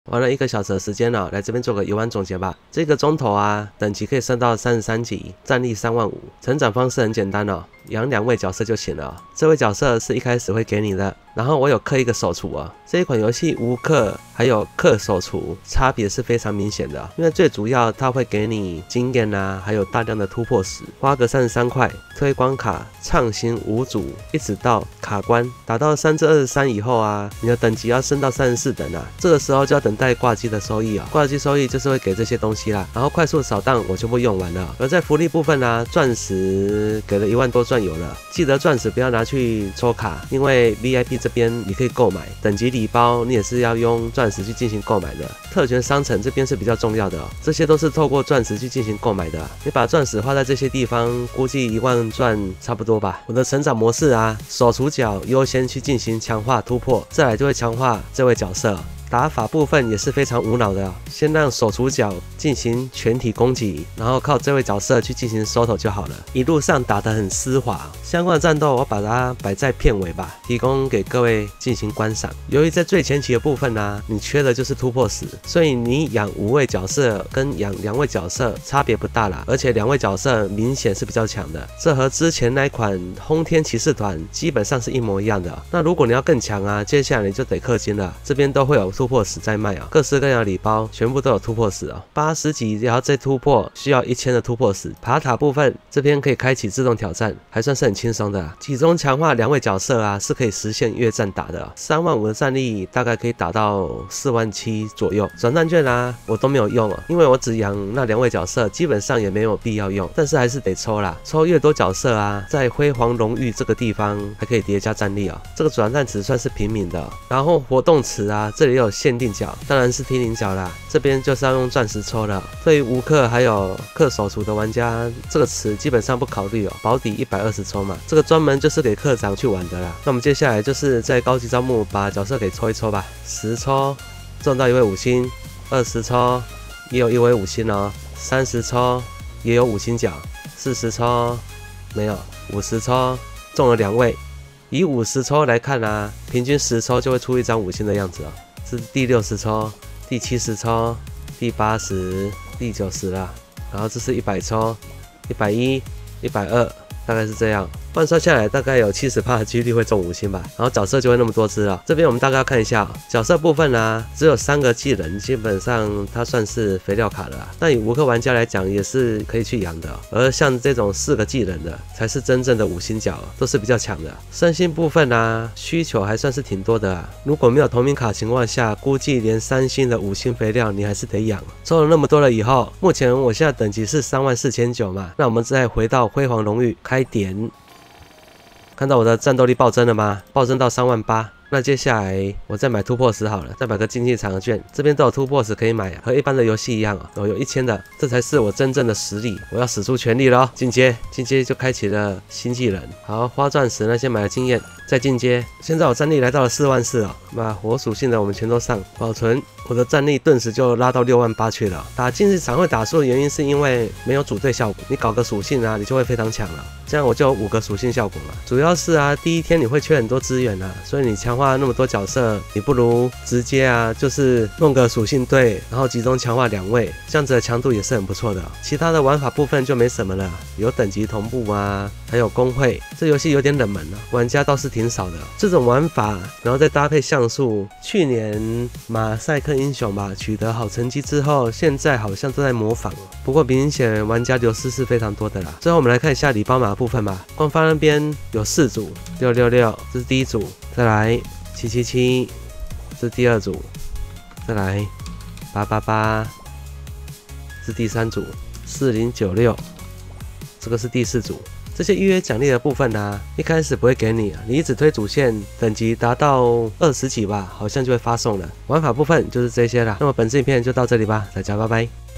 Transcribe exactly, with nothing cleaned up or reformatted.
玩了一个小时的时间了，来这边做个游玩总结吧。这个钟头啊，等级可以升到三十三级，战力三万五。成长方式很简单哦，养两位角色就行了。这位角色是一开始会给你的，然后我有氪一个手厨啊。这一款游戏无氪还有氪手厨差别是非常明显的，因为最主要它会给你经验啊，还有大量的突破石，花个三十三块推关卡，畅行无阻，一直到卡关，打到三至二十三以后啊，你的等级要升到三十四等啊，这个时候就要等待挂机的收益啊，挂机收益就是会给这些东西啦，然后快速扫荡我全部用完了。而在福利部分啊，钻石给了一万多钻有了，记得钻石不要拿去抽卡，因为 V I P 这边你可以购买，等级礼包你也是要用钻石去进行购买的。特权商城这边是比较重要的哦，这些都是透过钻石去进行购买的啊，你把钻石花在这些地方，估计一万钻差不多吧。我的成长模式啊，手除角优先去进行强化突破，再来就会强化这位角色。打法部分也是非常无脑的，先让手除角进行全体攻击，然后靠这位角色去进行收头就好了。一路上打得很丝滑，相关的战斗我把它摆在片尾吧，提供给各位进行观赏。由于在最前期的部分呢、啊，你缺的就是突破石，所以你养五位角色跟养两位角色差别不大啦，而且两位角色明显是比较强的，这和之前那款轰天骑士团基本上是一模一样的。那如果你要更强啊，接下来你就得氪金了，这边都会有突破石在卖啊，各式各样的礼包全部都有突破石啊，八十级然后再突破需要一千的突破石。爬塔部分这边可以开启自动挑战，还算是很轻松的啊。集中强化两位角色啊，是可以实现越战打的啊，三万五的战力大概可以打到四万七左右。转战券啊，我都没有用啊，因为我只养那两位角色，基本上也没有必要用，但是还是得抽啦。抽越多角色啊，在辉煌荣誉这个地方还可以叠加战力啊。这个转战池算是平民的，然后活动池啊，这里有限定角，当然是天灵角啦，这边就是要用钻石抽了。对于无氪还有氪手厨的玩家，这个池基本上不考虑哦，保底一百二十抽嘛，这个专门就是给课长去玩的啦。那我们接下来就是在高级招募把角色给抽一抽吧，十抽中到一位五星，二十抽也有一位五星哦，三十抽也有五星角，四十抽没有，五十抽中了两位。以五十抽来看啊，平均十抽就会出一张五星的样子哦。是第六十抽、第七十抽、第八十、第九十啦，然后这是一百抽、一百一、一百二，大概是这样。换算下来大概有 百分之七十 的几率会中五星吧，然后角色就会那么多只了。这边我们大概要看一下、哦、角色部分啊，只有三个技能，基本上它算是肥料卡了啦。那以无氪玩家来讲也是可以去养的、哦，而像这种四个技能的才是真正的五星角、哦，都是比较强的。身心部分啊，需求还算是挺多的啊。如果没有同名卡情况下，估计连三星的五星肥料你还是得养。抽了那么多了以后，目前我现在等级是三万四千九嘛，那我们再回到辉煌荣誉开点。看到我的战斗力暴增了吗？暴增到三万八。那接下来我再买突破石好了，再买个竞技场的券，这边都有突破石可以买啊，和一般的游戏一样啊，我有一千的，这才是我真正的实力，我要使出全力了。进阶，进阶就开启了新技能。好，花钻石那些买了经验，再进阶。现在我战力来到了四万四哦，把火属性的我们全都上，保存，我的战力顿时就拉到六万八去了。打竞技场会打输的原因是因为没有组队效果，你搞个属性啊，你就会非常强了。这样我就有五个属性效果嘛。主要是啊，第一天你会缺很多资源啊，所以你强化那么多角色，你不如直接啊，就是弄个属性队，然后集中强化两位，这样子的强度也是很不错的。其他的玩法部分就没什么了，有等级同步啊，还有工会。这游戏有点冷门了、啊，玩家倒是挺少的。这种玩法，然后再搭配像素，去年马赛克英雄吧取得好成绩之后，现在好像都在模仿。不过明显玩家流失是非常多的啦。最后我们来看一下礼包码部分吧，官方那边有四组，六六六这是第一组，再来七七七，这是第二组，再来八八八，是第三组，四零九六，这个是第四组。这些预约奖励的部分啊，一开始不会给你啊，你一直推主线，等级达到二十几吧，好像就会发送了。玩法部分就是这些啦。那么本次影片就到这里吧，大家拜拜。